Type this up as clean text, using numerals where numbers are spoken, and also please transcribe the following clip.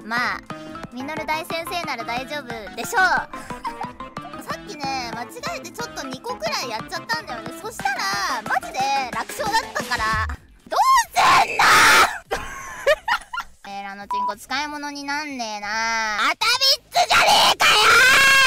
まあミノル大先生なら大丈夫でしょうさっきね間違えてちょっと2個くらいやっちゃったんだよね。そしたらマジで楽勝だったからどうすんのラのチンコ使い物になんねえな。アタビッツじゃねえかよー。